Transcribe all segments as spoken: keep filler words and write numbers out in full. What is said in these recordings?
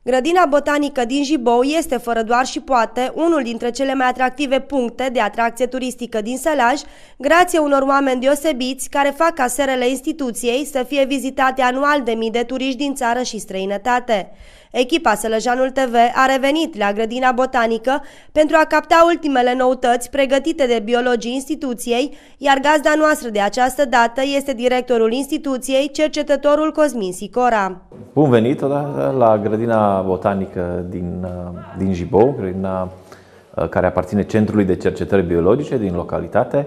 Grădina botanică din Jibou este, fără doar și poate, unul dintre cele mai atractive puncte de atracție turistică din Sălaj, grație unor oameni deosebiți care fac ca serele instituției să fie vizitate anual de mii de turiști din țară și străinătate. Echipa Sălăjanul T V a revenit la Grădina Botanică pentru a capta ultimele noutăți pregătite de biologii instituției, iar gazda noastră de această dată este directorul instituției, cercetătorul Cosmin Sicora. Bun venit la Grădina Botanică din, din Jibou, grădina care aparține Centrului de Cercetări Biologice din localitate.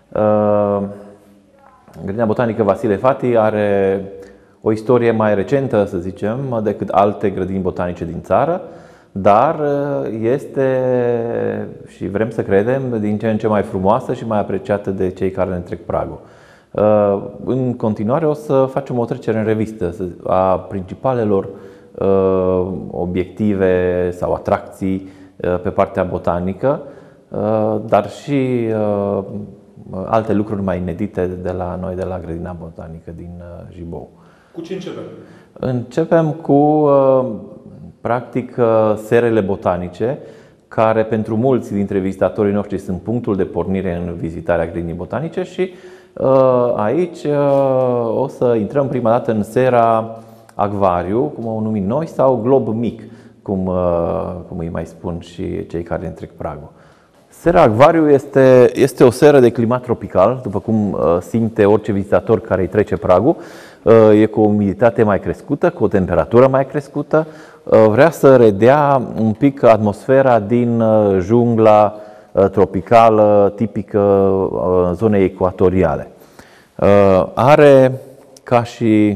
Grădina Botanică Vasile Fati are o istorie mai recentă, să zicem, decât alte grădini botanice din țară, dar este, și vrem să credem, din ce în ce mai frumoasă și mai apreciată de cei care ne trec pragul. În continuare o să facem o trecere în revistă a principalelor obiective sau atracții pe partea botanică, dar și alte lucruri mai inedite de la noi, de la Grădina Botanică din Jibou. Cu ce începem? Începem cu, practic, serele botanice, care pentru mulți dintre vizitatorii noștri sunt punctul de pornire în vizitarea grădinii botanice și aici o să intrăm prima dată în sera Acvariu, cum o numim noi, sau Glob Mic, cum, cum îi mai spun și cei care ne trec pragul. Sera Acvariu este, este o seră de climat tropical, după cum simte orice vizitator care îi trece pragul. E cu o umiditate mai crescută, cu o temperatură mai crescută. Vrea să redea un pic atmosfera din jungla tropicală tipică zonei ecuatoriale. Are ca și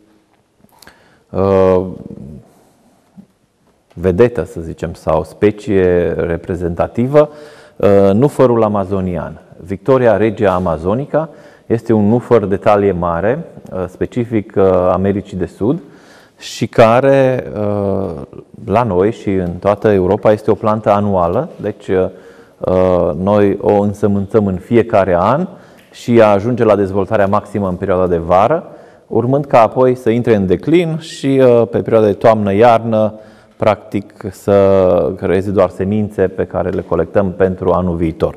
vedetă, să zicem, sau specie reprezentativă, nufărul amazonian. Victoria regia amazonica este un nufăr de talie mare, specific Americii de Sud și care la noi și în toată Europa este o plantă anuală, deci noi o însămânțăm în fiecare an și ea ajunge la dezvoltarea maximă în perioada de vară, urmând ca apoi să intre în declin și pe perioada de toamnă-iarnă practic să creeze doar semințe pe care le colectăm pentru anul viitor.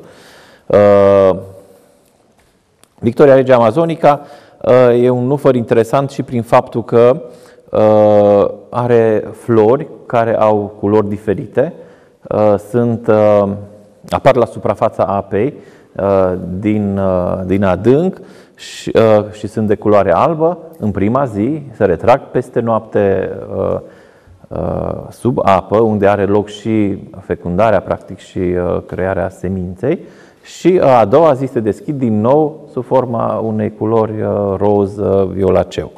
Victoria regia amazonica e un nufăr interesant și prin faptul că are flori care au culori diferite, sunt, apar la suprafața apei din, din adânc și, și sunt de culoare albă în prima zi, se retrag peste noapte sub apă, unde are loc și fecundarea, practic, și crearea seminței, și a doua zi se deschid din nou sub forma unei culori roz violaceu.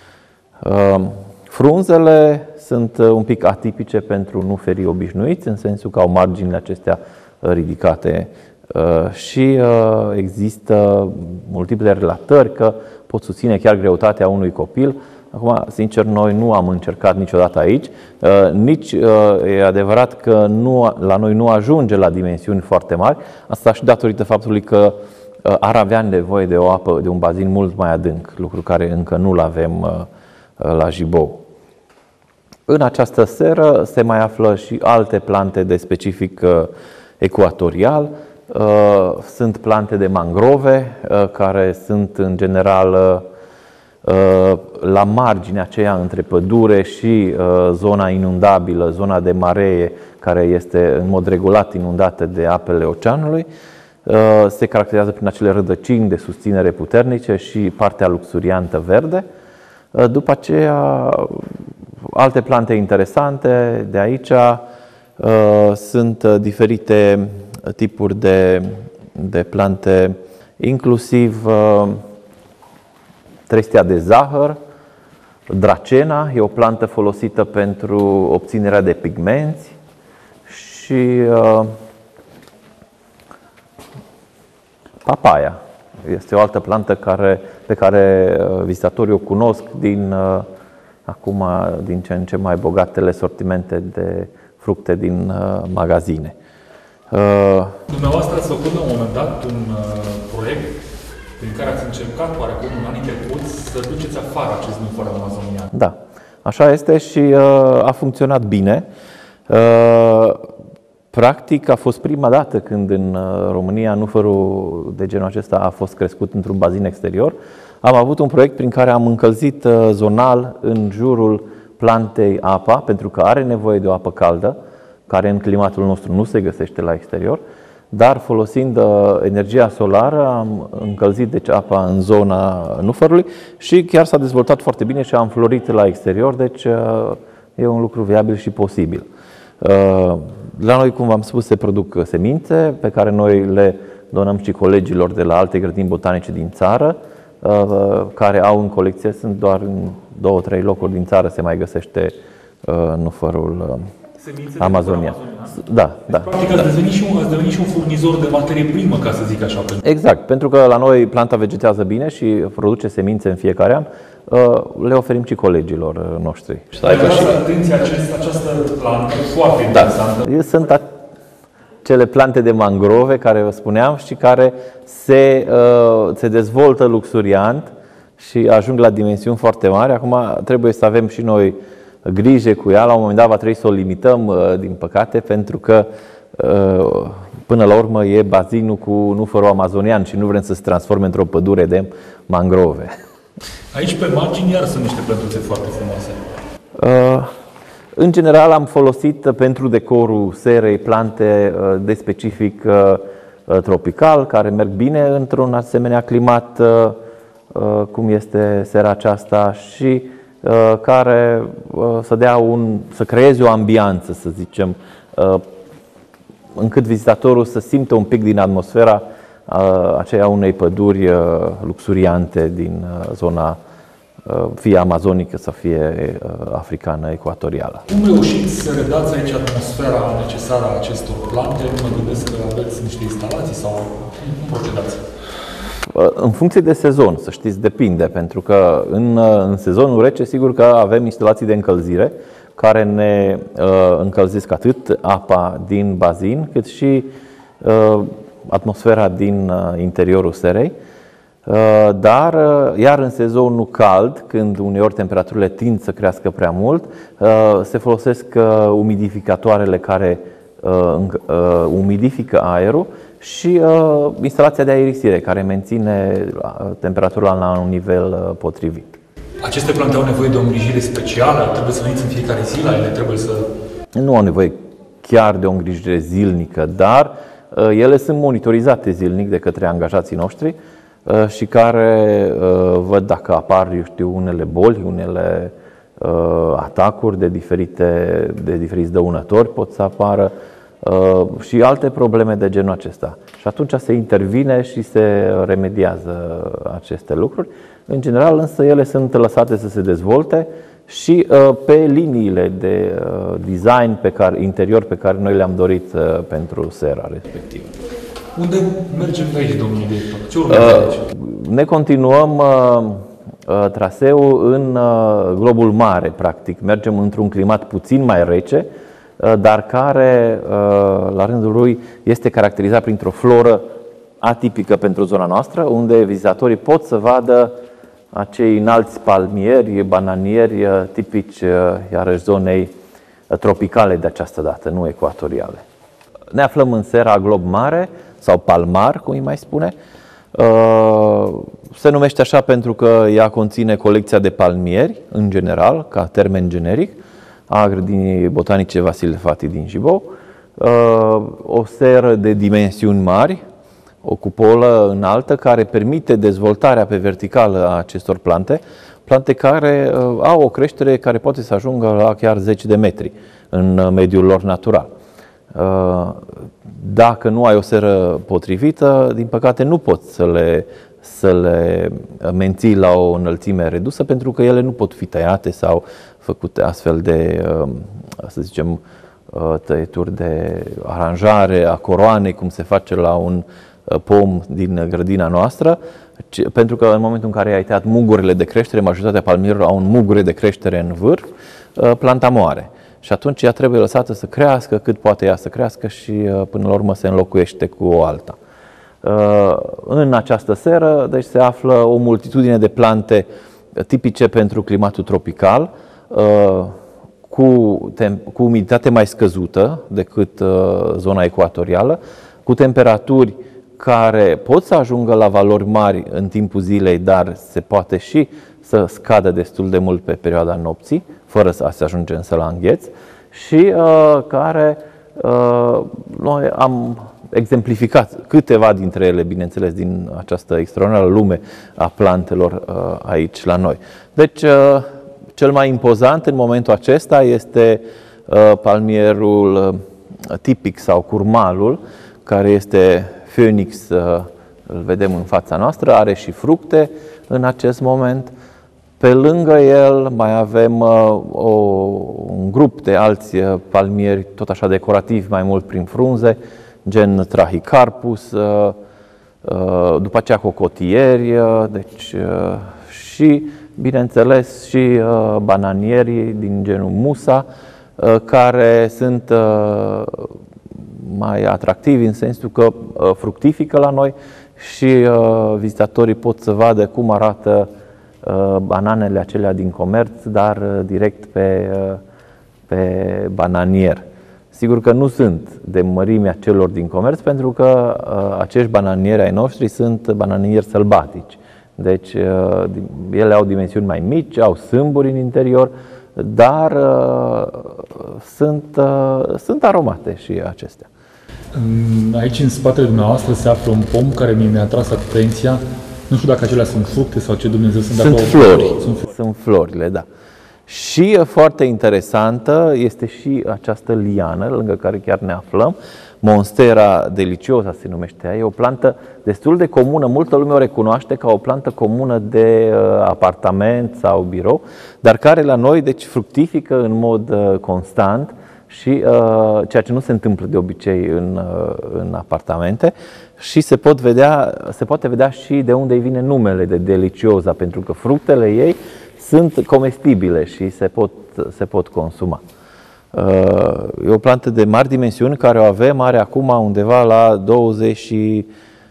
Frunzele sunt un pic atipice pentru nuferii obișnuiți, în sensul că au marginile acestea ridicate și există multiple relatări că pot susține chiar greutatea unui copil. Acum, sincer, noi nu am încercat niciodată aici, nici e adevărat că nu, la noi nu ajunge la dimensiuni foarte mari, asta și datorită faptului că ar avea nevoie de o apă, de un bazin mult mai adânc, lucru care încă nu-l avem la Jibou. În această seră se mai află și alte plante de specific ecuatorial. Sunt plante de mangrove, care sunt în general la marginea aceea între pădure și zona inundabilă, zona de maree, care este în mod regulat inundată de apele oceanului. Se caracterizează prin acele rădăcini de susținere puternice și partea luxuriantă verde. După aceea, alte plante interesante de aici sunt diferite tipuri de, de plante, inclusiv trestia de zahăr, dracena, e o plantă folosită pentru obținerea de pigmenți și uh, papaya. Este o altă plantă care, pe care vizitatorii o cunosc din, uh, acum, din ce în ce mai bogatele sortimente de fructe din uh, magazine. Uh, Dumneavoastră ați făcut la un moment dat un uh, proiect prin care ați încercat, oarecum, în anii trecuți, să duceți afară acest nufăr amazonian. Da. Așa este și a funcționat bine. Practic a fost prima dată când în România nufărul de genul acesta a fost crescut într-un bazin exterior. Am avut un proiect prin care am încălzit zonal în jurul plantei apa, pentru că are nevoie de o apă caldă, care în climatul nostru nu se găsește la exterior, dar folosind energia solară am încălzit deci apa în zona nufărului și chiar s-a dezvoltat foarte bine și a înflorit la exterior, deci e un lucru viabil și posibil. La noi, cum v-am spus, se produc semințe pe care noi le donăm și colegilor de la alte grădini botanice din țară, care au în colecție, sunt doar în două, trei locuri din țară se mai găsește nufărul amazonian. Da, da. Deci, practic, ați devenit și un, ați devenit și un furnizor de materie primă, ca să zic așa. Exact, pentru că la noi planta vegetează bine și produce semințe în fiecare an, le oferim și colegilor noștri. Dar și atenție acest, această plantă foarte interesantă. Da. Sunt cele plante de mangrove care vă spuneam și care se, se dezvoltă luxuriant și ajung la dimensiuni foarte mari. Acum trebuie să avem și noi grijă cu ea. La un moment dat va trebui să o limităm, din păcate, pentru că până la urmă e bazinul cu nufărul amazonian și nu vrem să se transforme într-o pădure de mangrove. Aici pe margini iar sunt niște plătuțe foarte frumoase. În general am folosit pentru decorul serei plante de specific tropical, care merg bine într-un asemenea climat cum este sera aceasta și care să dea un, să creeze o ambianță, să zicem, încât vizitatorul să simtă un pic din atmosfera aceea unei păduri luxuriante din zona fie amazonică sau fie africană ecuatorială. Cum reușiți să redați aici atmosfera necesară a acestor plante? Nu mă gândesc că aveți niște instalații sau cum procedați? În funcție de sezon, să știți, depinde, pentru că în, în sezonul rece, sigur că avem instalații de încălzire care ne uh, încălzesc atât apa din bazin, cât și uh, atmosfera din uh, interiorul serei. Uh, dar, uh, iar în sezonul cald, când uneori temperaturile tind să crească prea mult, uh, se folosesc uh, umidificatoarele care uh, uh, umidifică aerul și uh, instalația de aerisire, care menține temperatura la un nivel uh, potrivit. Aceste plante au nevoie de o îngrijire specială? Trebuie să veniți în fiecare zi la ele? Trebuie să... Nu au nevoie chiar de o îngrijire zilnică, dar uh, ele sunt monitorizate zilnic de către angajații noștri uh, și care uh, văd dacă apar, eu știu, unele boli, unele uh, atacuri de, diferite, de diferiți dăunători pot să apară, Uh, și alte probleme de genul acesta. Și atunci se intervine și se remediază aceste lucruri. În general, însă, ele sunt lăsate să se dezvolte și uh, pe liniile de uh, design pe care, interior pe care noi le-am dorit uh, pentru sera respectivă. Unde mergem pe aici, domnul director? Ce urmează aici? Ne continuăm uh, uh, traseul în uh, globul mare, practic. Mergem într-un climat puțin mai rece, dar care, la rândul lui, este caracterizat printr-o floră atipică pentru zona noastră, unde vizitatorii pot să vadă acei înalți palmieri, bananieri tipici, iarăși, zonei tropicale de această dată, nu ecuatoriale. Ne aflăm în sera Glob Mare, sau Palmar, cum îi mai spune. Se numește așa pentru că ea conține colecția de palmieri, în general, ca termen generic, a grădinii botanice Vasile Fati din Jibou, o seră de dimensiuni mari, o cupolă înaltă care permite dezvoltarea pe verticală a acestor plante, plante care au o creștere care poate să ajungă la chiar zece de metri în mediul lor natural. Dacă nu ai o seră potrivită, din păcate nu poți să le, să le menții la o înălțime redusă, pentru că ele nu pot fi tăiate sau făcute astfel de, să zicem, tăieturi de aranjare a coroanei, cum se face la un pom din grădina noastră, pentru că în momentul în care ai tăiat mugurile de creștere, majoritatea palmierilor au un mugure de creștere în vârf, planta moare. Și atunci ea trebuie lăsată să crească cât poate ea să crească și până la urmă se înlocuiește cu o alta. În această seră deci se află o multitudine de plante tipice pentru climatul tropical. cu, cu umiditate mai scăzută decât zona ecuatorială, cu temperaturi care pot să ajungă la valori mari în timpul zilei, dar se poate și să scadă destul de mult pe perioada nopții, fără să se ajunge însă la îngheț, și uh, care uh, noi am exemplificat câteva dintre ele, bineînțeles, din această extraordinară lume a plantelor uh, aici la noi. Deci, uh, cel mai impozant în momentul acesta este uh, palmierul uh, tipic sau curmalul, care este Phoenix, uh, îl vedem în fața noastră, are și fructe în acest moment. Pe lângă el mai avem uh, o, un grup de alți uh, palmieri, tot așa decorativi, mai mult prin frunze, gen Trachycarpus, uh, uh, după aceea cocotieri, uh, deci, uh, și, bineînțeles, și uh, bananieri din genul Musa, uh, care sunt uh, mai atractivi în sensul că uh, fructifică la noi și uh, vizitatorii pot să vadă cum arată uh, bananele acelea din comerț, dar uh, direct pe, uh, pe bananier. Sigur că nu sunt de mărimea celor din comerț, pentru că uh, acești bananieri ai noștri sunt bananieri sălbatici. Deci uh, ele au dimensiuni mai mici, au sâmburi în interior, dar uh, sunt, uh, sunt aromate și acestea. Aici, în spatele dumneavoastră, se află un pom care mi-a atras atenția. Nu știu dacă acelea sunt fructe sau ce Dumnezeu sunt. Sunt dacă flori. Sunt, flori. Sunt florile, da. Și foarte interesantă este și această liană, lângă care chiar ne aflăm, Monstera deliciosa se numește ea. E o plantă destul de comună, multă lume o recunoaște ca o plantă comună de uh, apartament sau birou, dar care la noi deci fructifică în mod uh, constant și uh, ceea ce nu se întâmplă de obicei în, uh, în apartamente, și se, pot vedea, se poate vedea și de unde vine numele de deliciosa, pentru că fructele ei sunt comestibile și se pot, se pot consuma. E o plantă de mari dimensiuni care o avem, are acum undeva la douăzeci și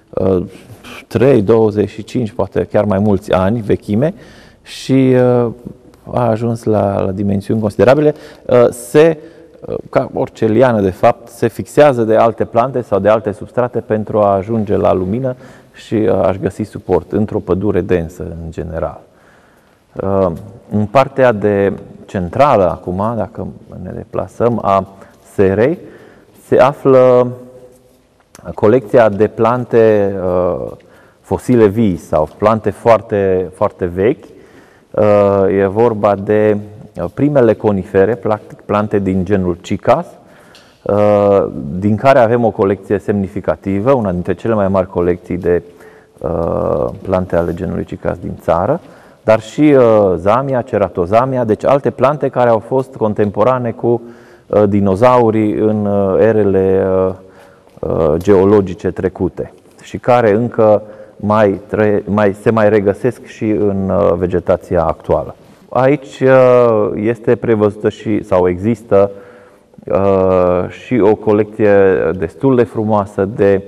trei douăzeci și cinci, poate chiar mai mulți ani vechime, și a ajuns la, la dimensiuni considerabile. Se, ca orice liană de fapt, se fixează de alte plante sau de alte substrate pentru a ajunge la lumină și a-și găsi suport într-o pădure densă în general. În partea de centrală acum, dacă ne deplasăm, a serei, se află colecția de plante uh, fosile vii sau plante foarte, foarte vechi. Uh, e vorba de primele conifere, practic plante din genul Cycas, uh, din care avem o colecție semnificativă, una dintre cele mai mari colecții de uh, plante ale genului Cycas din țară, dar și uh, zamia, ceratozamia, deci alte plante care au fost contemporane cu uh, dinozaurii în uh, erele uh, uh, geologice trecute și care încă mai, tre- mai, se mai regăsesc și în uh, vegetația actuală. Aici uh, este prevăzută și, sau există uh, și o colecție destul de frumoasă de,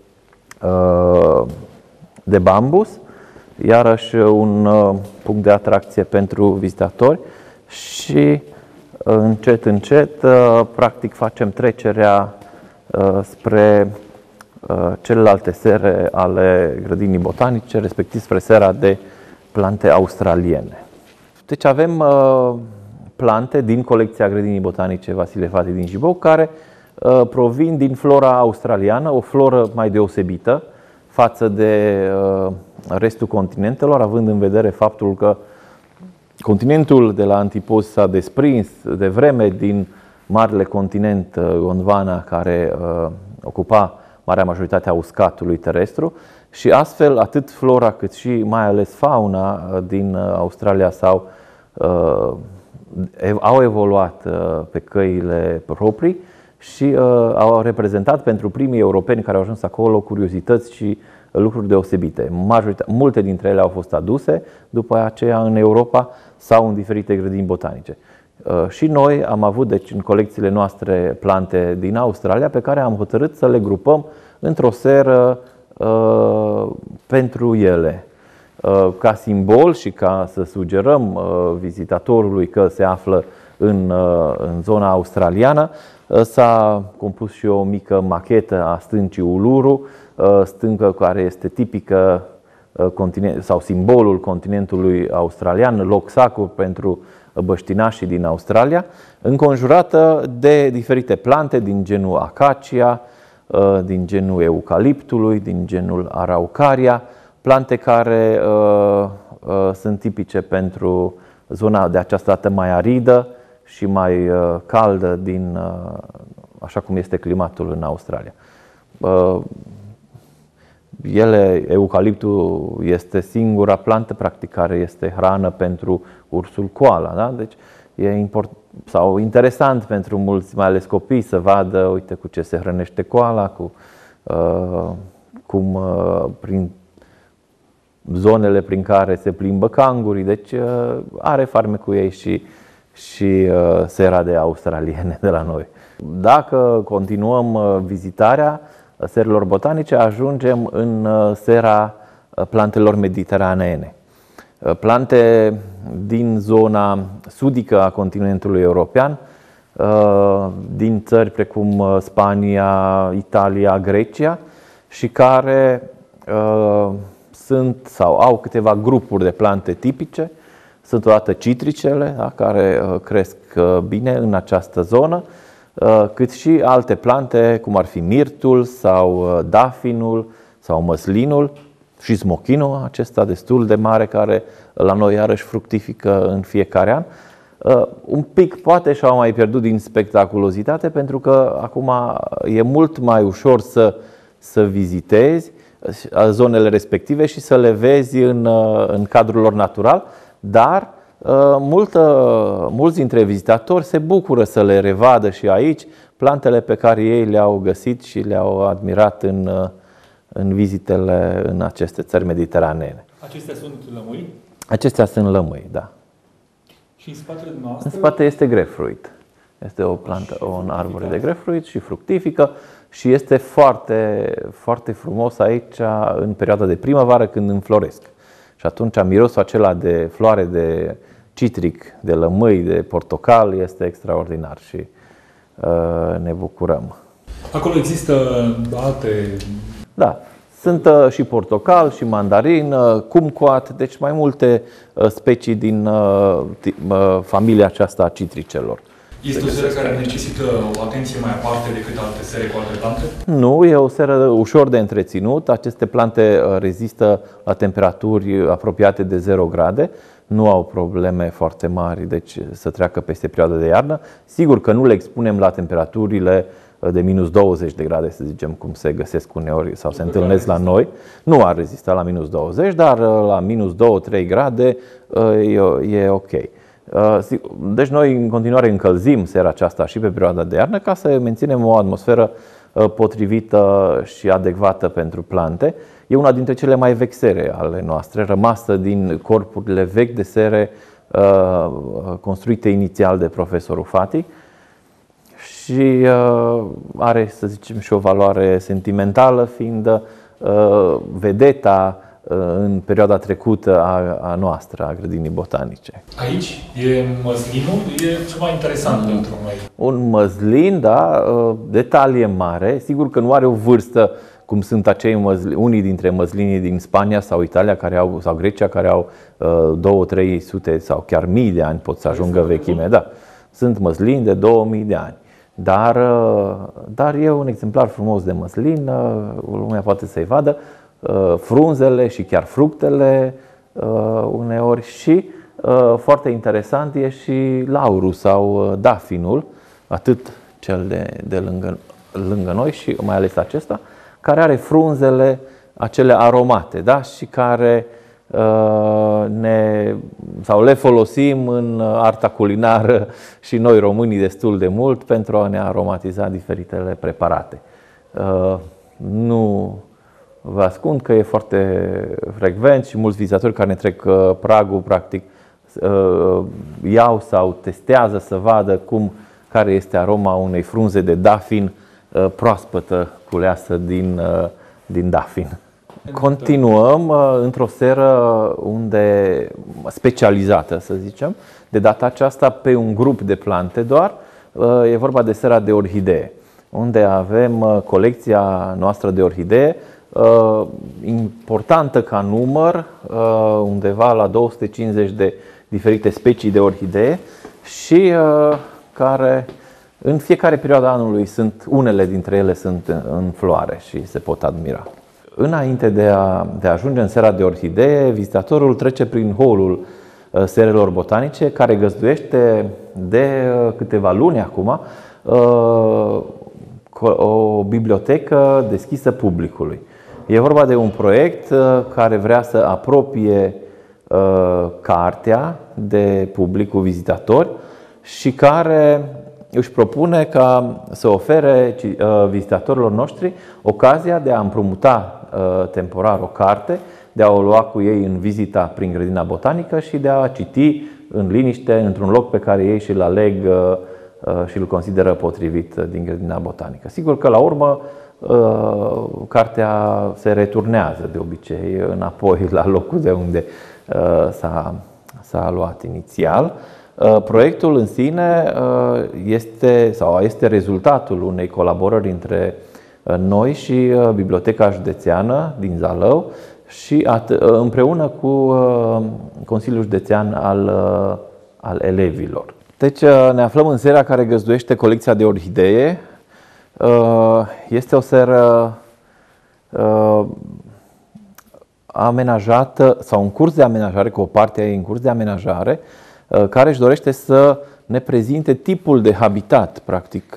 uh, de bambus, iarăși un uh, punct de atracție pentru vizitatori, și uh, încet, încet, uh, practic facem trecerea uh, spre uh, celelalte sere ale grădinii botanice, respectiv spre sera de plante australiene. Deci avem uh, plante din colecția grădinii botanice Vasile Fati din Jibou, care uh, provin din flora australiană, o floră mai deosebită față de uh, restul continentelor, având în vedere faptul că continentul de la antipozi s-a desprins de vreme din marele continent Gondwana, care uh, ocupa marea majoritate a uscatului terestru, și astfel atât flora cât și mai ales fauna din Australia s-au, uh, au evoluat uh, pe căile proprii și uh, au reprezentat pentru primii europeni care au ajuns acolo curiozități și lucruri deosebite. Majoritatea, multe dintre ele au fost aduse după aceea în Europa sau în diferite grădini botanice. Și noi am avut, deci, în colecțiile noastre plante din Australia pe care am hotărât să le grupăm într-o seră uh, pentru ele. ca simbol și ca să sugerăm vizitatorului că se află în, în zona australiană, s-a compus și o mică machetă a stâncii Uluru, stâncă care este tipică sau simbolul continentului australian, loc sacru pentru băștinașii din Australia, înconjurată de diferite plante din genul acacia, din genul eucaliptului, din genul araucaria, plante care uh, uh, sunt tipice pentru zona de această dată mai aridă și mai uh, caldă, din, uh, așa cum este climatul în Australia. Uh, ele, eucaliptul este singura plantă practic care este hrană pentru ursul koala, da? Deci e import, sau interesant pentru mulți, mai ales copii, să vadă, uite, cu ce se hrănește koala, cu uh, cum uh, prin zonele prin care se plimbă cangurii, deci uh, are farme cu ei și, și uh, sera de australiene de la noi. Dacă continuăm uh, vizitarea serilor botanice, ajungem în uh, sera plantelor mediteraneene. Uh, plante din zona sudică a continentului european, uh, din țări precum uh, Spania, Italia, Grecia, și care uh, sunt sau au câteva grupuri de plante tipice. Sunt odată citricele, da, care uh, cresc uh, bine în această zonă, uh, cât și alte plante, cum ar fi mirtul sau uh, dafinul sau măslinul și smochinul, acesta destul de mare, care la noi iarăși fructifică în fiecare an. Uh, un pic poate și-au mai pierdut din spectaculozitate, pentru că acum e mult mai ușor să, să vizitezi zonele respective și să le vezi în, în cadrul lor natural, dar multă, mulți dintre vizitatori se bucură să le revadă și aici plantele pe care ei le-au găsit și le-au admirat în, în vizitele în aceste țări mediteranene. Acestea sunt lămâi? Acestea sunt lămâi, da. Și în spatele dumneavoastră? În spate este grapefruit. Este o plantă, un arbore de grapefruit și fructifică. Și este foarte, foarte frumos aici în perioada de primăvară, când înfloresc. Și atunci mirosul acela de floare de citric, de lămâi, de portocal este extraordinar și uh, ne bucurăm. Acolo există alte... Da, sunt uh, și portocal, și mandarin, uh, kumquat, deci mai multe uh, specii din uh, uh, familia aceasta a citricelor. Este o seră care necesită o atenție mai aparte decât alte sere cu alte plante? Nu, e o seră ușor de întreținut. Aceste plante rezistă la temperaturi apropiate de zero grade. Nu au probleme foarte mari, deci să treacă peste perioada de iarnă. Sigur că nu le expunem la temperaturile de minus douăzeci de grade, să zicem, cum se găsesc uneori sau se întâlnesc la noi. Nu ar rezista la minus douăzeci, dar la minus doi trei grade e ok. Deci noi în continuare încălzim sera aceasta și pe perioada de iarnă, ca să menținem o atmosferă potrivită și adecvată pentru plante. E una dintre cele mai vechi sere ale noastre, rămasă din corpurile vechi de sere construite inițial de profesorul Fati și are, să zicem, și o valoare sentimentală, fiind vedeta în perioada trecută a, a noastră, a grădinii botanice. Aici e măslinul, e ceva interesant mm. pentru noi. Un măslin, da, de talie mare, sigur că nu are o vârstă cum sunt acei măslini, unii dintre măslinii din Spania sau Italia care au, sau Grecia, care au două trei sute sau chiar mii de ani, pot să ajungă vechime. Da. Sunt măslini de două mii de ani. Dar, dar e un exemplar frumos de măslin, lumea poate să-i vadă. Frunzele și chiar fructele uneori și foarte interesant e și laurul sau dafinul, atât cel de, de lângă, lângă noi și mai ales acesta, care are frunzele acele aromate, da? Și care ne, sau le folosim în arta culinară și noi românii destul de mult pentru a ne aromatiza diferitele preparate. Nu vă ascund că e foarte frecvent și mulți vizitatori care ne trec pragul, practic, iau sau testează să vadă cum, care este aroma unei frunze de dafin proaspătă culeasă din, din dafin. Continuăm într-o seră unde specializată, să zicem, de data aceasta pe un grup de plante doar. E vorba de sera de orhidee, unde avem colecția noastră de orhidee, importantă ca număr, undeva la două sute cincizeci de diferite specii de orhidee și care în fiecare perioadă anului sunt, unele dintre ele sunt în floare și se pot admira. Înainte de a, de a ajunge în sera de orhidee, vizitatorul trece prin holul serelor botanice, care găzduiește de câteva luni acum o bibliotecă deschisă publicului. E vorba de un proiect care vrea să apropie cartea de publicul vizitator și care își propune ca să ofere vizitatorilor noștri ocazia de a împrumuta temporar o carte, de a o lua cu ei în vizita prin grădina botanică și de a citi în liniște, într-un loc pe care ei și-l aleg și îl consideră potrivit din grădina botanică. Sigur că la urmă cartea se returnează de obicei înapoi la locul de unde s-a luat inițial. Proiectul în sine este, sau este rezultatul unei colaborări între noi și Biblioteca Județeană din Zalău și împreună cu Consiliul Județean al, al elevilor. Deci ne aflăm în sera care găzduiește colecția de orhidee. Este o seră amenajată sau în curs de amenajare, cu o parte a ei în curs de amenajare, care își dorește să ne prezinte tipul de habitat, practic,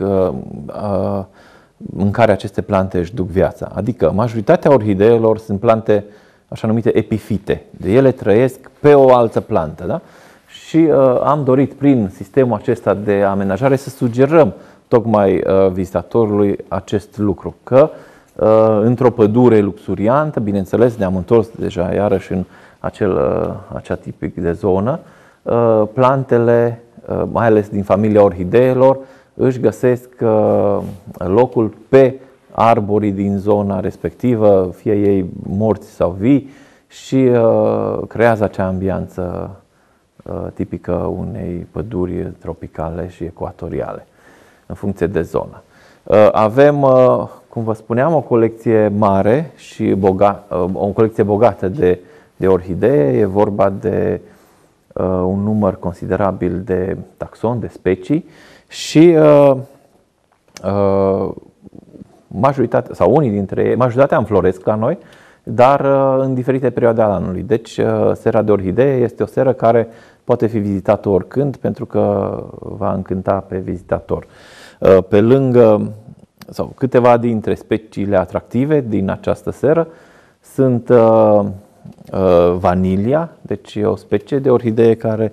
în care aceste plante își duc viața. Adică majoritatea orhideelor sunt plante așa numite epifite. De ele trăiesc pe o altă plantă. Da? Și uh, am dorit prin sistemul acesta de amenajare să sugerăm tocmai uh, vizitatorului acest lucru. Că uh, într-o pădure luxuriantă, bineînțeles, ne-am întors deja iarăși în acel, uh, acea tipic de zonă, uh, plantele, uh, mai ales din familia orhideelor, își găsesc uh, locul pe arborii din zona respectivă, fie ei morți sau vii, și uh, creează acea ambianță uh, tipică unei păduri tropicale și ecuatoriale, în funcție de zonă. Uh, avem, uh, cum vă spuneam, o colecție mare și boga, uh, o colecție bogată de, de orhidee. E vorba de uh, un număr considerabil de taxoni, de specii și uh, uh, majoritatea, sau unii dintre ei, majoritatea înfloresc la noi, dar în diferite perioade ale anului. Deci sera de orhidee este o seră care poate fi vizitată oricând, pentru că va încânta pe vizitator. Pe lângă, sau câteva dintre speciile atractive din această seră sunt vanilia, deci e o specie de orhidee care,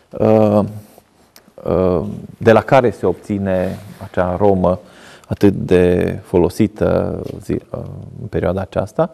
de la care se obține acea aromă atât de folosită în perioada aceasta.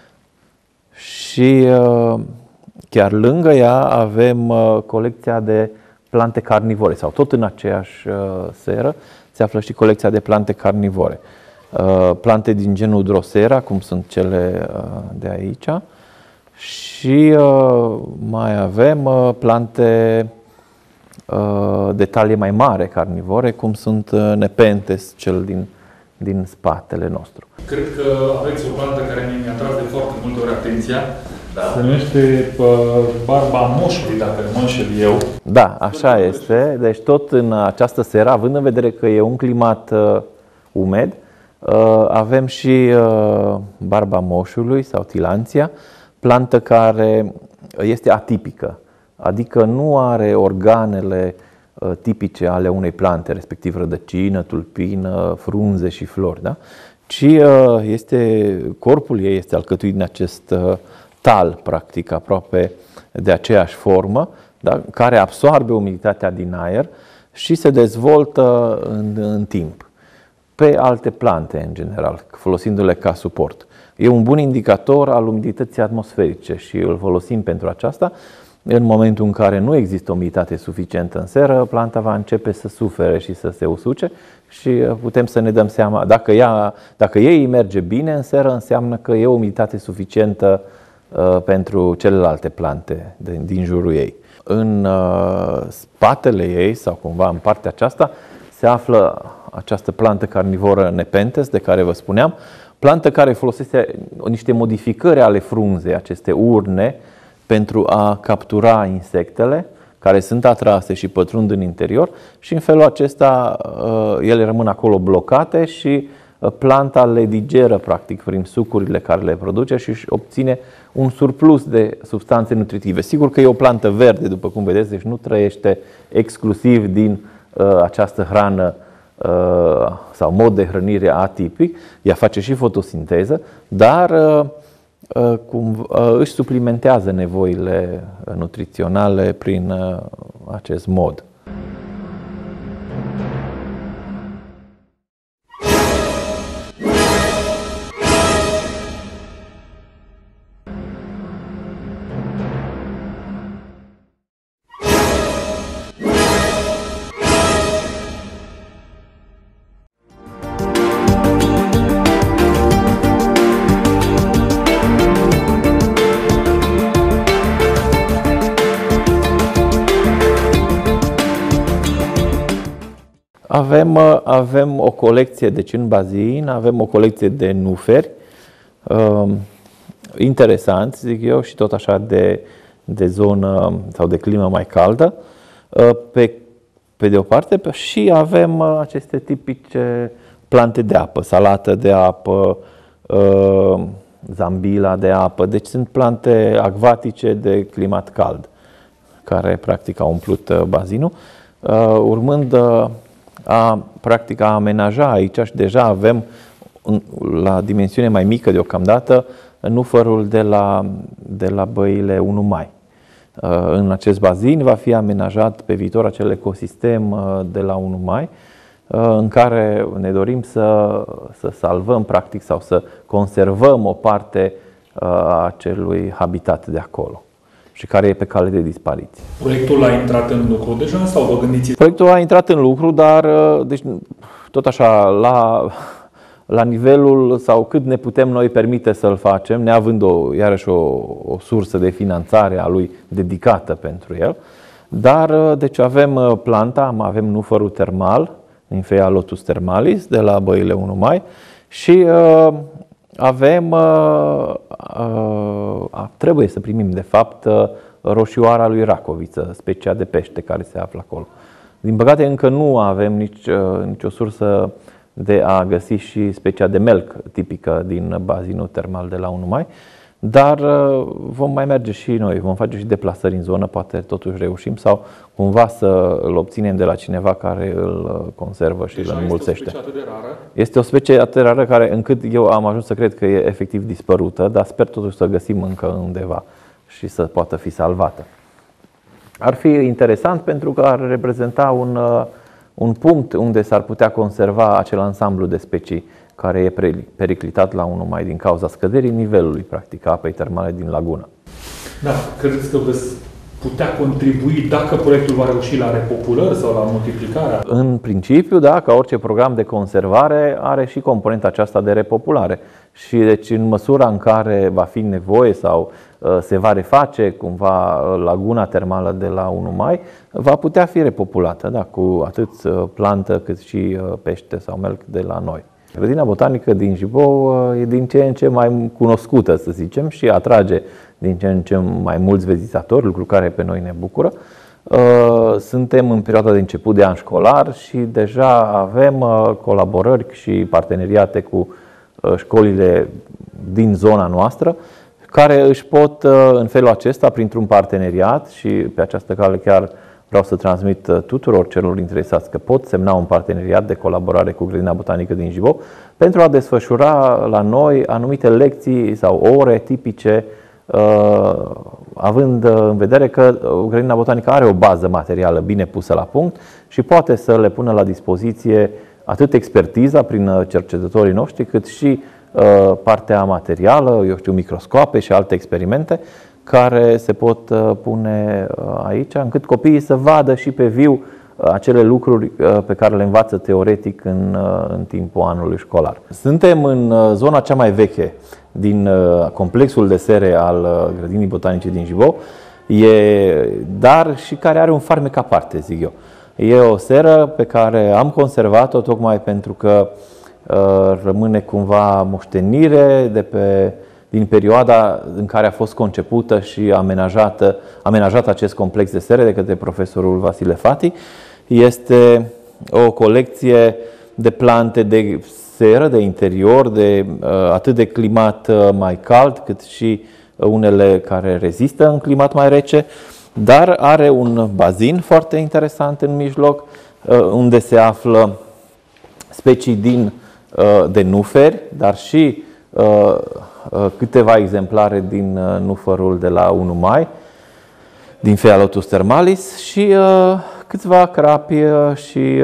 Și chiar lângă ea avem colecția de plante carnivore, sau tot în aceeași seră se află și colecția de plante carnivore. Plante din genul Drosera, cum sunt cele de aici, și mai avem plante de talie mai mare carnivore, cum sunt Nepenthes, cel din, din spatele nostru. Cred că aveți o plantă care mi-a tras de foarte multe ori atenția. Da. Se numește barba moșului, dacă nu mă înșel eu. Da, așa este. Deci tot în această seră, având în vedere că e un climat uh, umed, uh, avem și uh, barba moșului sau tilanția, plantă care este atipică. Adică nu are organele uh, tipice ale unei plante, respectiv rădăcină, tulpină, frunze și flori, da? Ci uh, este, corpul ei este alcătuit din acest uh, tal, practic, aproape de aceeași formă, da? Care absorbe umiditatea din aer și se dezvoltă în, în timp pe alte plante, în general, folosindu-le ca suport. E un bun indicator al umidității atmosferice și îl folosim pentru aceasta. În momentul în care nu există umiditate suficientă în seră, planta va începe să sufere și să se usuce și putem să ne dăm seama, dacă, ea, dacă ei merge bine în seră, înseamnă că e umiditate suficientă uh, pentru celelalte plante din, din jurul ei. În uh, spatele ei, sau cumva în partea aceasta, se află această plantă carnivoră Nepenthes, de care vă spuneam, plantă care folosește niște modificări ale frunzei, aceste urne, pentru a captura insectele care sunt atrase și pătrund în interior și în felul acesta ele rămân acolo blocate și planta le digeră practic prin sucurile care le produce și își obține un surplus de substanțe nutritive. Sigur că e o plantă verde, după cum vedeți, deci nu trăiește exclusiv din uh, această hrană uh, sau mod de hrănire atipic, ea face și fotosinteză, dar uh, cum își suplimentează nevoile nutriționale prin acest mod. Avem, avem o colecție, deci în bazin, avem o colecție de nuferi, uh, interesanți, zic eu, și tot așa de, de zonă sau de climă mai caldă, uh, pe, pe de o parte, și avem uh, aceste tipice plante de apă, salată de apă, uh, zambila de apă, deci sunt plante acvatice de climat cald, care practic au umplut uh, bazinul, uh, urmând uh, a, practic, a amenaja aici și deja avem la dimensiune mai mică deocamdată nufărul de la, de la băile unu mai. În acest bazin va fi amenajat pe viitor acel ecosistem de la unu mai, în care ne dorim să, să salvăm practic sau să conservăm o parte a acelui habitat de acolo și care e pe cale de dispariție. Proiectul a intrat în lucru deja sau vă gândiți? Proiectul a intrat în lucru, dar deci, tot așa, la, la nivelul sau cât ne putem noi permite să-l facem, neavând o, iarăși o, o sursă de finanțare a lui dedicată pentru el. Dar deci avem planta, avem nufărul termal, Nymphea lotus termalis, de la băile unu mai și uh, avem, uh, uh, trebuie să primim de fapt uh, roșioara lui Racoviță, specia de pește care se află acolo. Din păcate încă nu avem nici, uh, nicio sursă de a găsi și specia de melc tipică din bazinul termal de la unu mai, dar uh, vom mai merge și noi, vom face și deplasări în zonă, poate totuși reușim sau cumva să îl obținem de la cineva care îl conservă și Deja îl înmulțește. Este o specie atât de rară? Este o specie atât de rară care încât eu am ajuns să cred că e efectiv dispărută, dar sper totuși să găsim încă undeva și să poată fi salvată. Ar fi interesant pentru că ar reprezenta un, un punct unde s-ar putea conserva acel ansamblu de specii care e periclitat la unu mai din cauza scăderii nivelului, practic, a apei termale din lagună. Da, credeți că veți putea contribui dacă proiectul va reuși la repopulări sau la multiplicarea? În principiu, da, ca orice program de conservare are și componenta aceasta de repopulare. Și deci în măsura în care va fi nevoie sau uh, se va reface cumva laguna termală de la unu mai, va putea fi repopulată, da, cu atât plantă cât și uh, pește sau melc de la noi. Grădina botanică din Jibou e din ce în ce mai cunoscută, să zicem, și atrage din ce în ce mai mulți vizitatori, lucru care pe noi ne bucură. Suntem în perioada de început de an școlar și deja avem colaborări și parteneriate cu școlile din zona noastră, care își pot în felul acesta, printr-un parteneriat, și pe această cale chiar vreau să transmit tuturor celor interesați că pot semna un parteneriat de colaborare cu Grădina Botanică din Jibou pentru a desfășura la noi anumite lecții sau ore tipice, având în vedere că Grădina Botanică are o bază materială bine pusă la punct și poate să le pună la dispoziție atât expertiza prin cercetătorii noștri, cât și partea materială, eu știu, microscoape și alte experimente, care se pot pune aici, încât copiii să vadă și pe viu acele lucruri pe care le învață teoretic în, în timpul anului școlar. Suntem în zona cea mai veche din complexul de sere al Grădinii Botanice din Jibou, e, dar și care are un farmec aparte, zic eu. E o seră pe care am conservat-o tocmai pentru că uh, rămâne cumva moștenire de pe, din perioada în care a fost concepută și amenajată, amenajat acest complex de sere de către profesorul Vasile Fati. Este o colecție de plante de seră, de interior, de uh, atât de climat uh, mai cald, cât și unele care rezistă în climat mai rece, dar are un bazin foarte interesant în mijloc, unde se află specii din, de nuferi, dar și câteva exemplare din nufărul de la unu mai, din Phaeolotus thermalis, și câțiva crapi și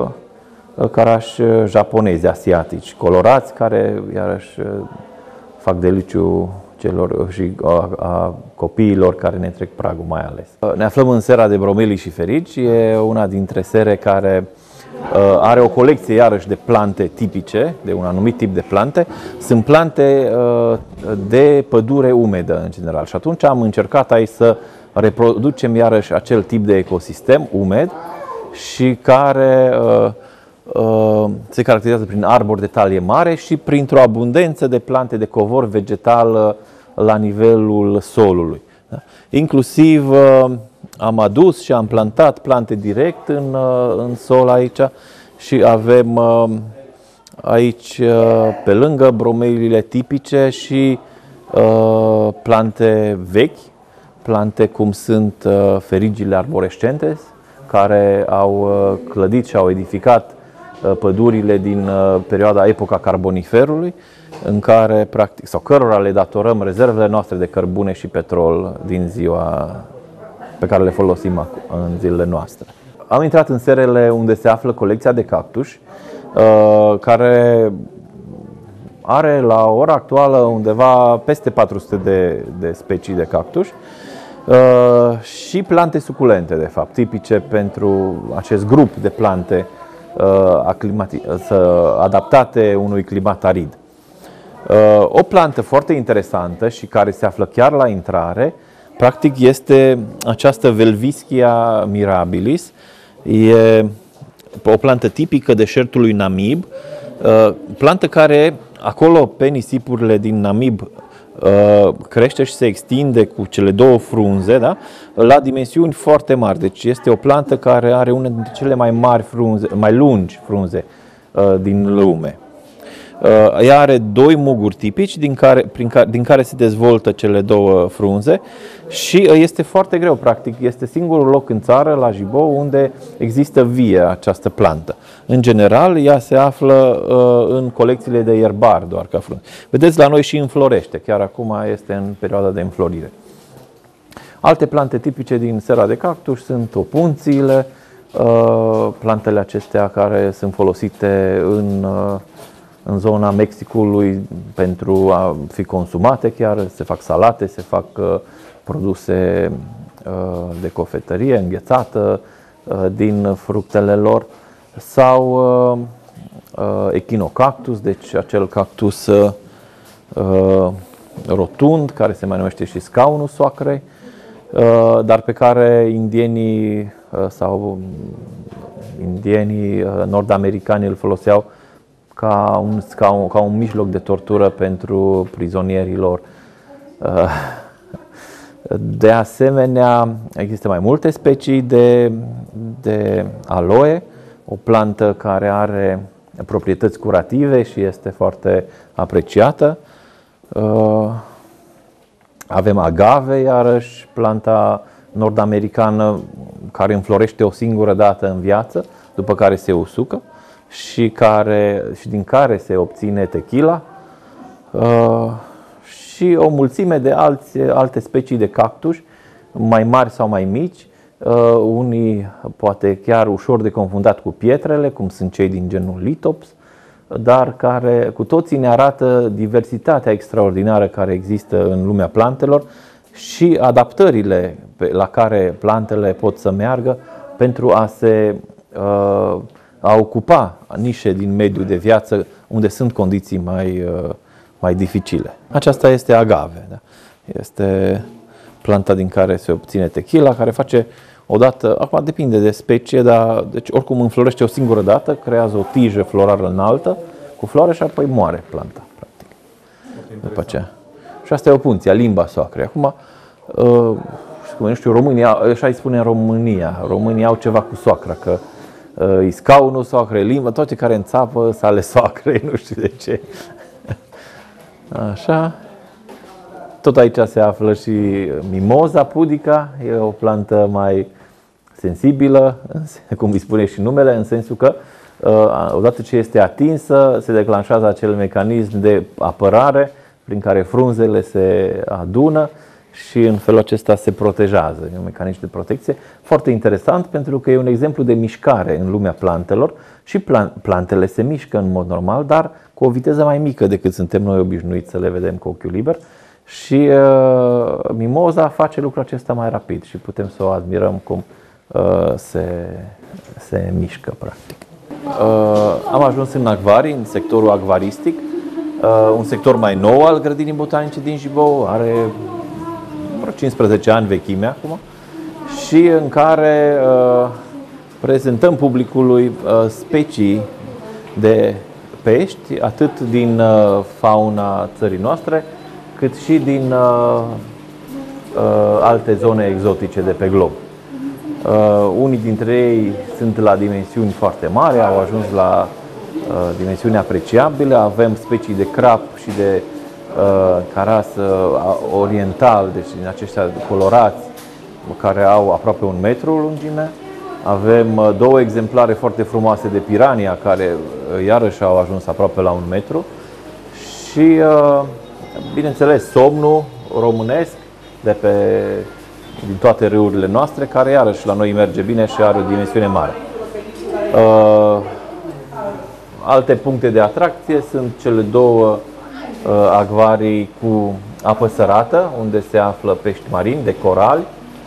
carași japonezi, asiatici, colorați, care iarăși fac deliciu celor și a, a copiilor care ne trec pragul mai ales. Ne aflăm în sera de bromelii și ferici. E una dintre sere care uh, are o colecție iarăși de plante tipice, de un anumit tip de plante. Sunt plante uh, de pădure umedă în general. Și atunci am încercat aici să reproducem iarăși acel tip de ecosistem umed și care uh, uh, se caracterizează prin arbori de talie mare și printr-o abundență de plante de covor vegetal la nivelul solului. Da? Inclusiv uh, am adus și am plantat plante direct în, uh, în sol aici și avem uh, aici, uh, pe lângă bromeliile tipice, și uh, plante vechi, plante cum sunt uh, ferigile arborescentes, care au uh, clădit și au edificat uh, pădurile din uh, perioada epoca carboniferului, în care, practic, sau cărora le datorăm rezervele noastre de cărbune și petrol din ziua pe care le folosim în zilele noastre. Am intrat în serele unde se află colecția de cactuși, care are la ora actuală undeva peste patru sute de, de specii de cactuși și plante suculente, de fapt, tipice pentru acest grup de plante adaptate unui climat arid. O plantă foarte interesantă și care se află chiar la intrare, practic, este această Velvischia mirabilis. E o plantă tipică deșertului Namib, plantă care acolo pe nisipurile din Namib crește și se extinde cu cele două frunze, da? La dimensiuni foarte mari. Deci este o plantă care are una dintre cele mai mari frunze, mai lungi frunze din lume. Ea are doi muguri tipici din care, prin care, din care se dezvoltă cele două frunze și este foarte greu, practic. Este singurul loc în țară, la Jibou, unde există vie această plantă. În general, ea se află uh, în colecțiile de ierbar, doar ca frunze. Vedeți, la noi și înflorește, chiar acum este în perioada de înflorire. Alte plante tipice din sera de cactus sunt opunțiile, uh, plantele acestea care sunt folosite în uh, în zona Mexicului pentru a fi consumate chiar, se fac salate, se fac uh, produse uh, de cofetărie înghețată uh, din fructele lor, sau uh, uh, echinocactus, deci acel cactus uh, rotund, care se mai numește și scaunul soacrei, uh, dar pe care indienii uh, sau indienii uh, nord-americani îl foloseau Ca un, ca, un, ca un mijloc de tortură pentru prizonierii lor. De asemenea, există mai multe specii de, de aloe, o plantă care are proprietăți curative și este foarte apreciată. Avem agave, iarăși, planta nord-americană care înflorește o singură dată în viață, după care se usucă. Și, care, și din care se obține tequila, uh, și o mulțime de alți, alte specii de cactus, mai mari sau mai mici, uh, unii poate chiar ușor de confundat cu pietrele, cum sunt cei din genul Lithops, dar care cu toții ne arată diversitatea extraordinară care există în lumea plantelor și adaptările la care plantele pot să meargă pentru a se a ocupa nișe din mediul de viață unde sunt condiții mai, mai dificile. Aceasta este agave. Da? Este planta din care se obține tequila, care face odată, acum depinde de specie, dar deci oricum înflorește o singură dată, creează o tijă florală înaltă cu floare și apoi moare planta, practic. După aceea. Și asta e o punție, limba soacrei. Acum, nu știu, România, așa îi spune în România, românii au ceva cu soacra, că e scaunul soacrei, limba, toate care înțapă sale soacrei, nu știu de ce. Așa. Tot aici se află și mimoza pudica, e o plantă mai sensibilă, cum îi spune și numele, în sensul că odată ce este atinsă, se declanșează acel mecanism de apărare prin care frunzele se adună și în felul acesta se protejează. E un mecanism de protecție foarte interesant pentru că e un exemplu de mișcare în lumea plantelor și plantele se mișcă în mod normal, dar cu o viteză mai mică decât suntem noi obișnuiți să le vedem cu ochiul liber. Și uh, mimoza face lucrul acesta mai rapid și putem să o admirăm cum uh, se, se mișcă, practic. Uh, am ajuns în acvarii, în sectorul acvaristic, uh, un sector mai nou al grădinii botanice din Jibou, are vreo cincisprezece ani vechime acum, și în care uh, prezentăm publicului uh, specii de pești, atât din uh, fauna țării noastre, cât și din uh, uh, alte zone exotice de pe glob. Uh, unii dintre ei sunt la dimensiuni foarte mari, au ajuns la uh, dimensiuni apreciabile. Avem specii de crap și de uh, caras uh, oriental, deci din aceștia colorați, care au aproape un metru lungime. Avem uh, două exemplare foarte frumoase de pirania, care uh, iarăși au ajuns aproape la un metru. Și uh, bineînțeles, somnul românesc de pe, din toate râurile noastre, care iarăși la noi merge bine și are o dimensiune mare. Uh, alte puncte de atracție sunt cele două uh, acvarii cu apă sărată, unde se află pești marini de corali.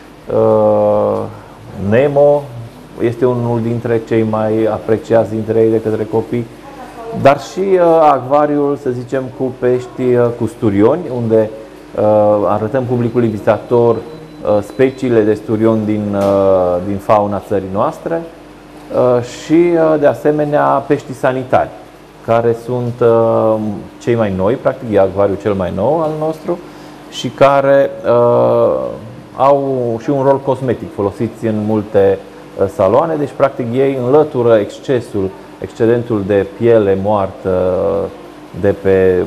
Uh, Nemo este unul dintre cei mai apreciați dintre ei de către copii. Dar și uh, acvariul, să zicem, cu pești uh, cu sturioni, unde uh, arătăm publicului vizitator uh, speciile de sturioni din, uh, din fauna țării noastre uh, și, uh, de asemenea, peștii sanitari, care sunt uh, cei mai noi, practic, e acvariul cel mai nou al nostru și care uh, au și un rol cosmetic, folosiți în multe uh, saloane, deci, practic, ei înlătură excesul excedentul de piele moartă de pe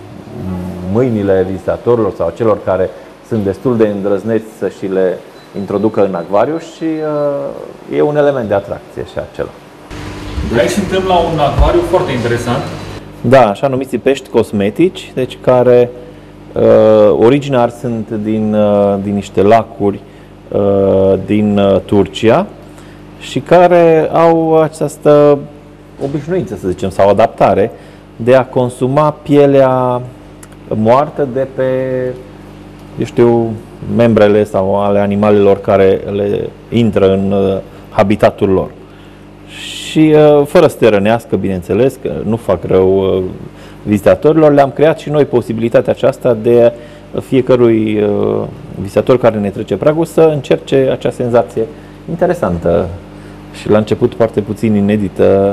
mâinile vizitatorilor sau celor care sunt destul de îndrăzneți să și le introducă în acvariu și uh, e un element de atracție și acela. Deci, aici suntem la un acvariu foarte interesant. Da, așa numiți pești cosmetici, deci care uh, originar sunt din, uh, din niște lacuri uh, din uh, Turcia și care au această obișnuință, să zicem, sau adaptare de a consuma pielea moartă de pe, eu știu, membrele sau ale animalelor care le intră în habitatul lor. Și fără să te rănească, bineînțeles, că nu fac rău vizitatorilor, le-am creat și noi posibilitatea aceasta de fiecărui vizitator care ne trece pragul să încerce acea senzație interesantă și la început foarte puțin inedită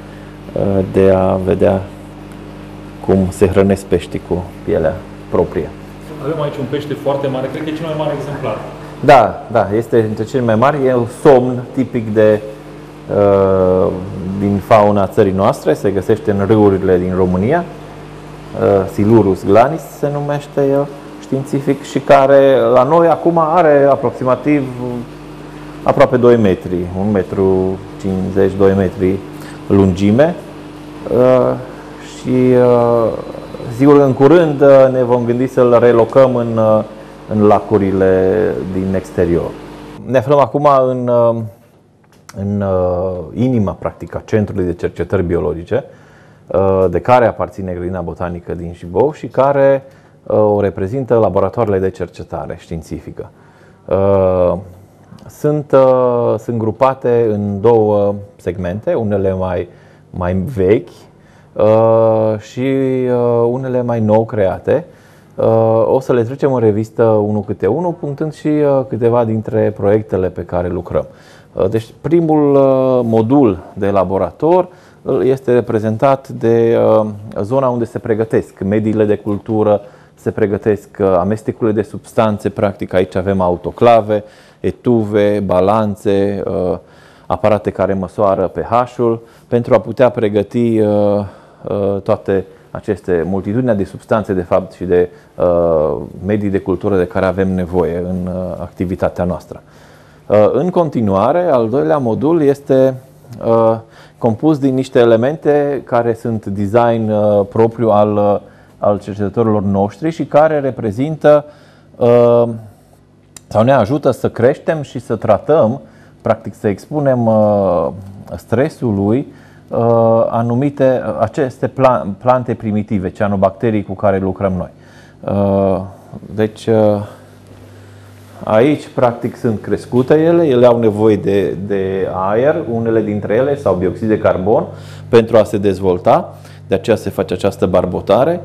de a vedea cum se hrănesc peștii cu pielea proprie. Avem aici un pește foarte mare, cred că e cel mai mare exemplar. Da, da, este dintre cele mai mari, e un somn tipic de, uh, din fauna țării noastre, se găsește în râurile din România, uh, Silurus glanis se numește el științific și care la noi acum are aproximativ aproape doi metri, un metru cincizeci, doi metri lungime uh, și uh, sigur că în curând ne vom gândi să-l relocăm în, uh, în lacurile din exterior. Ne aflăm acum în, uh, în uh, inima, practic, a Centrului de Cercetări Biologice, uh, de care aparține Grădina Botanică din Jibou și care o reprezintă laboratoarele de cercetare științifică. Sunt, sunt grupate în două segmente, unele mai, mai vechi și unele mai nou create. O să le trecem în revistă unul câte unul, punctând și câteva dintre proiectele pe care lucrăm. Deci primul modul de laborator este reprezentat de zona unde se pregătesc mediile de cultură, se pregătesc amestecurile de substanțe, practic aici avem autoclave, etuve, balanțe, aparate care măsoară pH-ul, pentru a putea pregăti toate aceste multitudinea de substanțe, de fapt, și de medii de cultură de care avem nevoie în activitatea noastră. În continuare, al doilea modul este compus din niște elemente care sunt design propriu al, al cercetătorilor noștri și care reprezintă sau ne ajută să creștem și să tratăm, practic să expunem stresului anumite aceste plante primitive, cianobacterii cu care lucrăm noi. Deci aici practic sunt crescute ele, ele au nevoie de, de aer, unele dintre ele sau dioxid de carbon pentru a se dezvolta, de aceea se face această barbotare.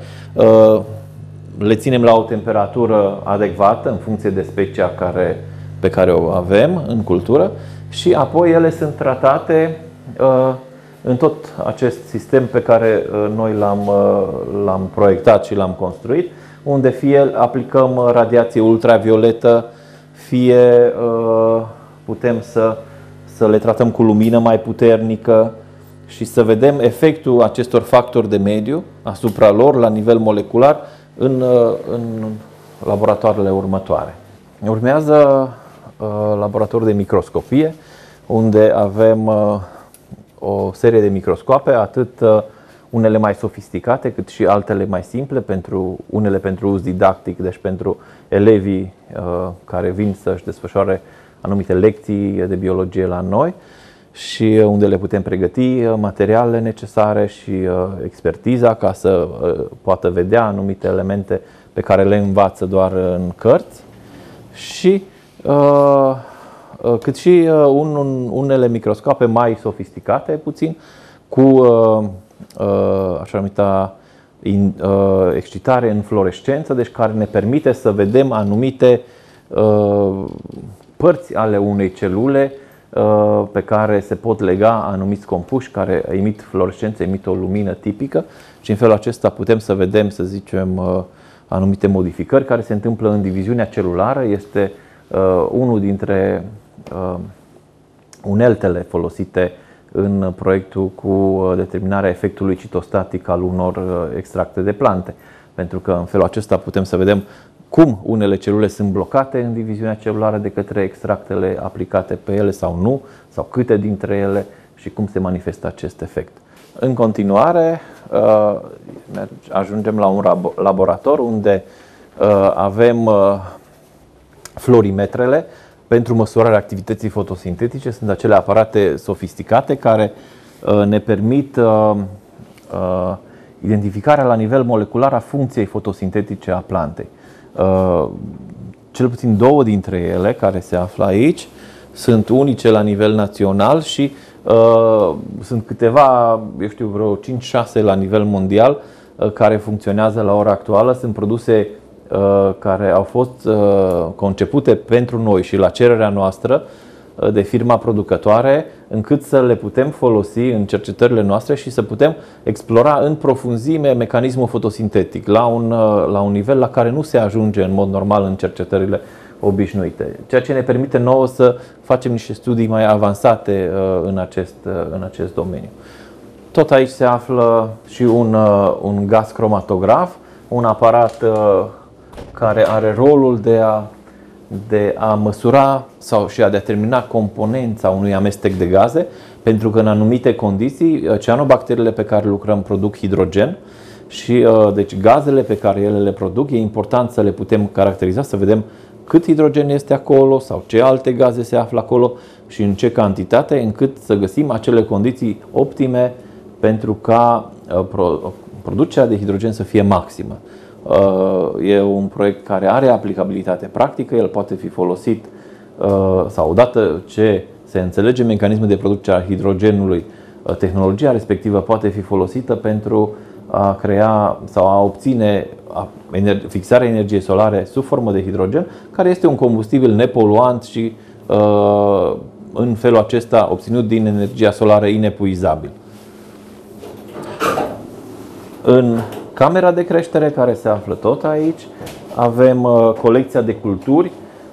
Le ținem la o temperatură adecvată în funcție de specia care, pe care o avem în cultură și apoi ele sunt tratate în tot acest sistem pe care noi l-am, l-am proiectat și l-am construit, unde fie aplicăm radiație ultravioletă, fie putem să, să le tratăm cu lumină mai puternică și să vedem efectul acestor factori de mediu asupra lor la nivel molecular în, în laboratoarele următoare. Urmează laboratorul de microscopie, unde avem o serie de microscoape, atât unele mai sofisticate, cât și altele mai simple, pentru, unele pentru uz didactic, deci pentru elevii uh, care vin să-și desfășoare anumite lecții de biologie la noi și unde le putem pregăti materialele necesare și uh, expertiza ca să uh, poată vedea anumite elemente pe care le învață doar în cărți și uh, cât și un, un, unele microscoape mai sofisticate puțin cu uh, uh, așa numită in, uh, excitare în fluorescență, deci care ne permite să vedem anumite uh, părți ale unei celule uh, pe care se pot lega anumiți compuși care emit fluorescență, emit o lumină tipică și în felul acesta putem să vedem, să zicem, uh, anumite modificări care se întâmplă în diviziunea celulară. Este uh, unul dintre uh, uneltele folosite în proiectul cu determinarea efectului citostatic al unor extracte de plante. Pentru că în felul acesta putem să vedem cum unele celule sunt blocate în diviziunea celulară de către extractele aplicate pe ele sau nu, sau câte dintre ele și cum se manifestă acest efect. În continuare, ajungem la un laborator unde avem florimetrele pentru măsurarea activității fotosintetice. Sunt acele aparate sofisticate care ne permit identificarea la nivel molecular a funcției fotosintetice a plantei. Cel puțin două dintre ele care se află aici sunt unice la nivel național și uh, sunt câteva, eu știu, vreo cinci șase la nivel mondial uh, care funcționează la ora actuală. Sunt produse uh, care au fost uh, concepute pentru noi și la cererea noastră uh, de firma producătoare, încât să le putem folosi în cercetările noastre și să putem explora în profunzime mecanismul fotosintetic la un, uh, la un nivel la care nu se ajunge în mod normal în cercetările obișnuite, ceea ce ne permite nouă să facem niște studii mai avansate în acest, în acest domeniu. Tot aici se află și un, un gaz cromatograf, un aparat care are rolul de a, de a măsura sau și a determina componența unui amestec de gaze, pentru că în anumite condiții cianobacteriile pe care lucrăm produc hidrogen și deci gazele pe care ele le produc e important să le putem caracteriza, să vedem cât hidrogen este acolo sau ce alte gaze se află acolo și în ce cantitate, încât să găsim acele condiții optime pentru ca producerea de hidrogen să fie maximă. E un proiect care are aplicabilitate practică, el poate fi folosit sau odată ce se înțelege mecanismul de producere a hidrogenului, tehnologia respectivă poate fi folosită pentru a crea sau a obține fixarea energiei solare sub formă de hidrogen, care este un combustibil nepoluant și în felul acesta obținut din energia solară inepuizabil. În camera de creștere, care se află tot aici, avem colecția de culturi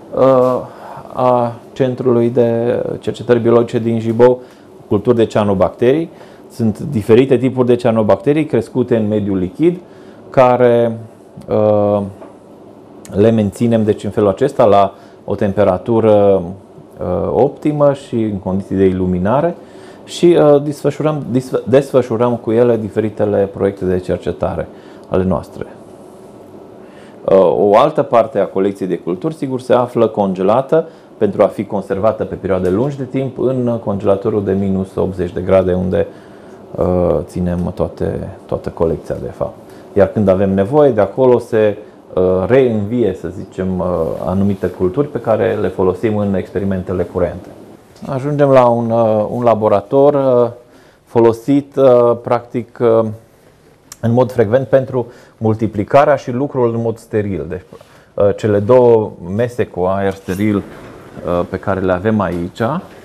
a Centrului de Cercetări Biologice din Jibou, culturi de cianobacterii. Sunt diferite tipuri de cianobacterii crescute în mediul lichid, care uh, le menținem deci în felul acesta la o temperatură uh, optimă și în condiții de iluminare și uh, desfășurăm, desfășurăm cu ele diferitele proiecte de cercetare ale noastre. Uh, o altă parte a colecției de culturi, sigur, se află congelată pentru a fi conservată pe perioade lungi de timp în congelatorul de minus optzeci de grade, unde uh, ținem toate, toată colecția de fapt. Iar când avem nevoie, de acolo se uh, reînvie, să zicem, uh, anumite culturi pe care le folosim în experimentele curente. Ajungem la un, uh, un laborator uh, folosit uh, practic uh, în mod frecvent pentru multiplicarea și lucrul în mod steril. Deci, uh, cele două mese cu aer steril pe care le avem aici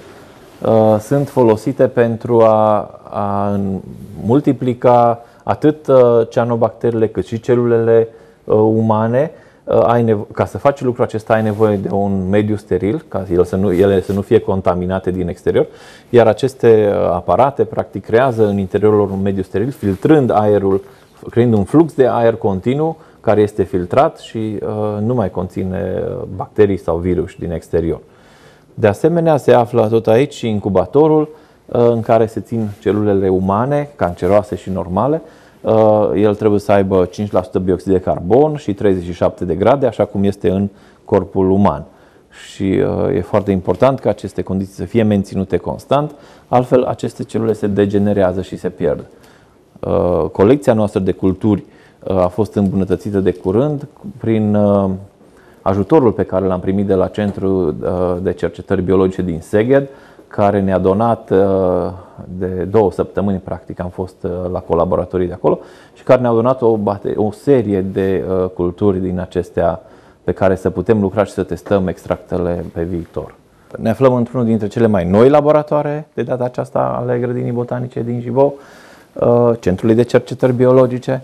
sunt folosite pentru a, a multiplica atât cianobacteriile cât și celulele umane. Ca să faci lucrul acesta ai nevoie de un mediu steril, ca ele să nu, ele să nu fie contaminate din exterior, iar aceste aparate practic creează în interiorul lor un mediu steril, filtrând aerul, creând un flux de aer continuu care este filtrat și uh, nu mai conține bacterii sau virus din exterior. De asemenea, se află tot aici și incubatorul uh, în care se țin celulele umane, canceroase și normale. Uh, el trebuie să aibă cinci la sută bioxid de carbon și treizeci și șapte de grade, așa cum este în corpul uman. Și uh, e foarte important ca aceste condiții să fie menținute constant, altfel aceste celule se degenerează și se pierd. Uh, colecția noastră de culturi a fost îmbunătățită de curând prin ajutorul pe care l-am primit de la Centrul de Cercetări Biologice din Szeged, care ne-a donat de două săptămâni, practic, am fost la colaboratorii de acolo, și care ne-au donat o, o serie de culturi din acestea pe care să putem lucra și să testăm extractele pe viitor. Ne aflăm într-unul dintre cele mai noi laboratoare de data aceasta ale Grădinii Botanice din Jibou, Centrului de Cercetări Biologice,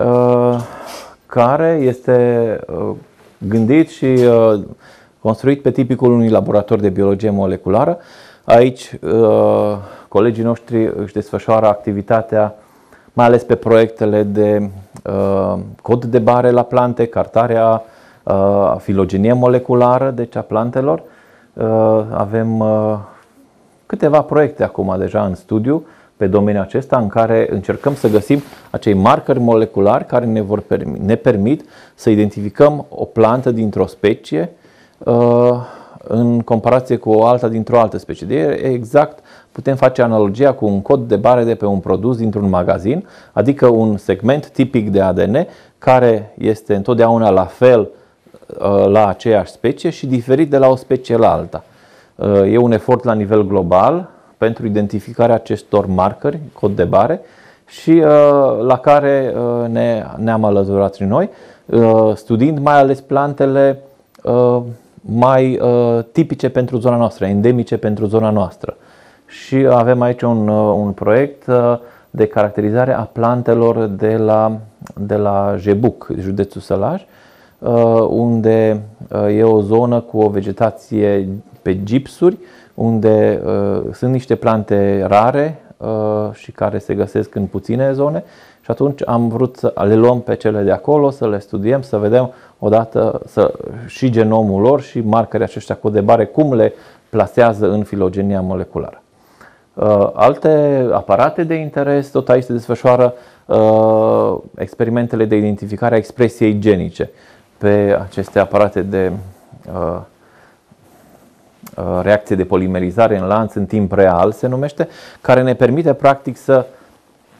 care este gândit și construit pe tipicul unui laborator de biologie moleculară. Aici colegii noștri își desfășoară activitatea mai ales pe proiectele de cod de bare la plante, cartarea, filogenie moleculară, deci a plantelor. Avem câteva proiecte acum deja în studiu pe domeniul acesta, în care încercăm să găsim acei marcări moleculari care ne, vor permi- ne permit să identificăm o plantă dintr-o specie uh, în comparație cu o alta dintr-o altă specie. De exact putem face analogia cu un cod de bare de pe un produs dintr-un magazin, adică un segment tipic de A D N care este întotdeauna la fel uh, la aceeași specie și diferit de la o specie la alta. Uh, e un efort la nivel global pentru identificarea acestor marcări, cod de bare, și uh, la care uh, ne, ne-am alăturat și noi, uh, studiind mai ales plantele uh, mai uh, tipice pentru zona noastră, endemice pentru zona noastră. Și avem aici un, uh, un proiect uh, de caracterizare a plantelor de la, de la Jebuc, județul Sălaj, uh, unde uh, e o zonă cu o vegetație pe gipsuri, unde uh, sunt niște plante rare uh, și care se găsesc în puține zone, și atunci am vrut să le luăm pe cele de acolo, să le studiem, să vedem odată să, și genomul lor și marcării aceștia cod de bare, cum le plasează în filogenia moleculară. Uh, alte aparate de interes, tot aici se desfășoară uh, experimentele de identificare a expresiei genice pe aceste aparate de uh, reacție de polimerizare în lanț în timp real, se numește, care ne permite practic să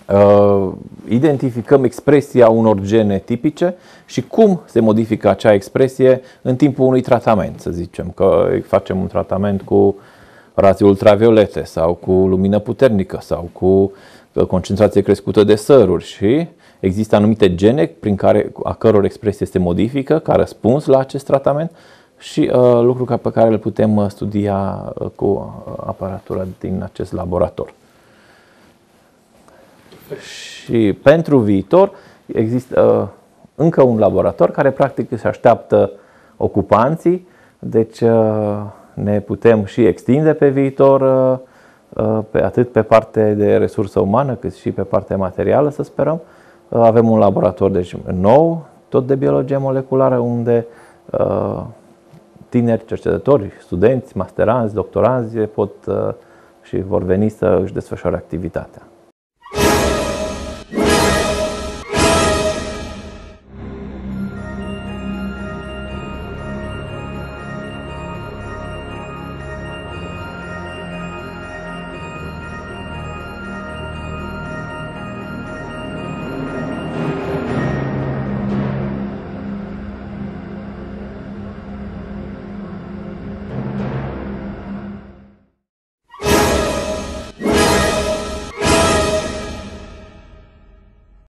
uh, identificăm expresia unor gene tipice și cum se modifică acea expresie în timpul unui tratament. Să zicem că facem un tratament cu raze ultraviolete sau cu lumină puternică sau cu concentrație crescută de săruri și există anumite gene prin care, a căror expresie se modifică ca răspuns la acest tratament și uh, lucru pe care îl putem studia uh, cu aparatura din acest laborator. Și pentru viitor există uh, încă un laborator care practic își așteaptă ocupanții, deci uh, ne putem și extinde pe viitor, uh, pe, atât pe parte de resursă umană cât și pe partea materială, să sperăm. Uh, avem un laborator deci, nou, tot de biologie moleculară, unde uh, tineri cercetători, studenți, masteranți, doctoranzi pot uh, și vor veni să își desfășoare activitatea.